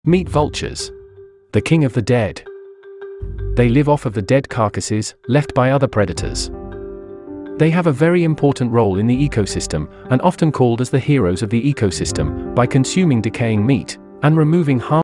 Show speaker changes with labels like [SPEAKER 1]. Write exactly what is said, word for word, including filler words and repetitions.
[SPEAKER 1] Meat vultures. The king of the dead. They live off of the dead carcasses left by other predators. They have a very important role in the ecosystem, and often called as the heroes of the ecosystem, by consuming decaying meat and removing harmful